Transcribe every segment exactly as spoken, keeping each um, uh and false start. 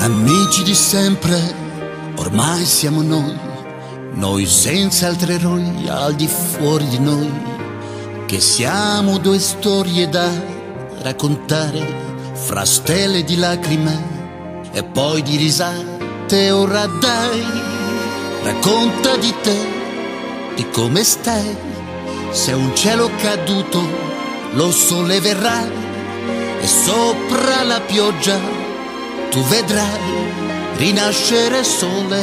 Amici di sempre, ormai siamo noi, noi senza altri eroi al di fuori di noi, che siamo due storie da raccontare, fra stelle di lacrime e poi di risate. Ora dai, racconta di te, di come stai, se un cielo caduto lo solleverai e sopra la pioggia tu vedrai rinascere il sole.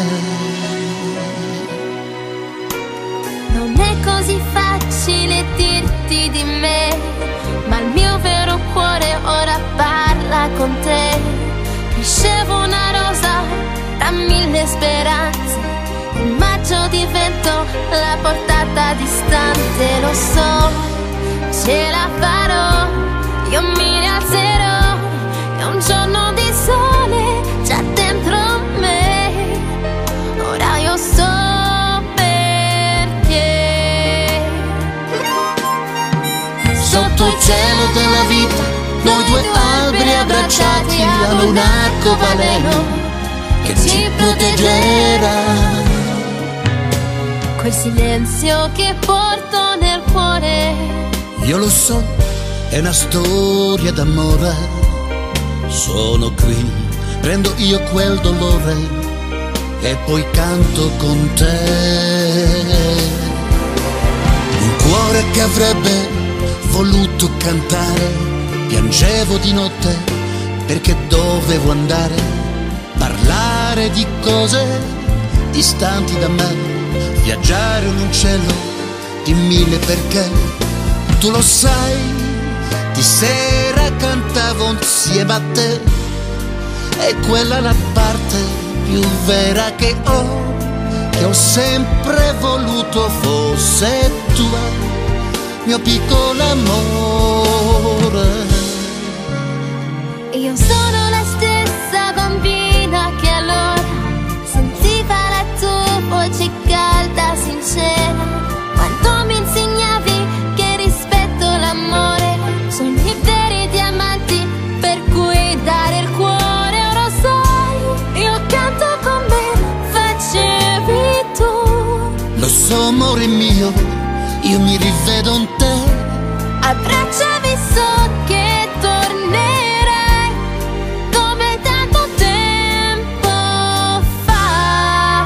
Non è così facile dirti di me, ma il mio vero cuore ora parla con te. Crescevo una rosa tra mille speranze, in maggio divento la portata distante. Lo so, ce la farò, io mi rialzerò, è un giorno di sole già dentro me. Ora io so perché. Sotto il cielo della vita, noi due alberi abbracciati hanno un arcobaleno che ci proteggerà. Quel silenzio che porto nel cuore, io lo so, è una storia d'amore. Sono qui, prendo io quel dolore e poi canto con te. Un cuore che avrebbe voluto cantare, piangevo di notte perché dovevo andare, parlare di cose distanti da me, viaggiare in un cielo di mille perché. Tu lo sai, di sera cantavo insieme a te, e quella è la parte più vera che ho, che ho sempre voluto fosse tua, mio piccolo amore. io sono la stessa bambina che allora sentiva la tua voce calda, sincera, quando mi insegnavi che rispetto l'amore sono i veri diamanti per cui dare il cuore. Ora sai, io canto come facevi tu. Lo so amore mio, io mi rivedo in te, Abbracciami, so che tornerai come tanto tempo fa.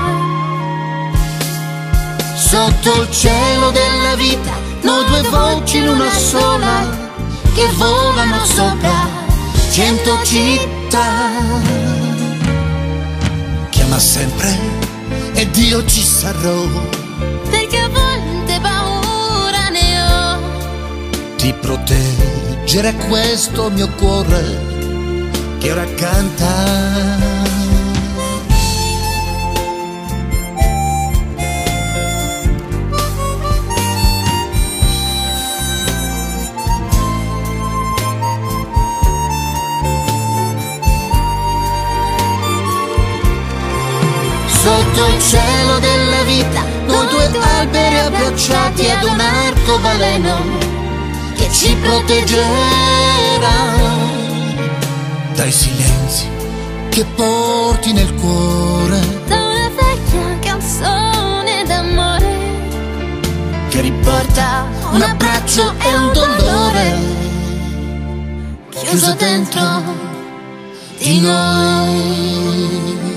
sotto il cielo della vita, noi due voci in una sola, che volano sopra cento città. Chiama sempre ed io ci sarò, Perché a volte paura ne ho. ti proteggere questo mio cuore che ora canta. Sotto il cielo della vita, noi due alberi abbracciati ad un arcobaleno che ci proteggerà dai silenzi che porti nel cuore, Da una vecchia canzone d'amore che riporta un abbraccio e un dolore chiuso dentro di noi.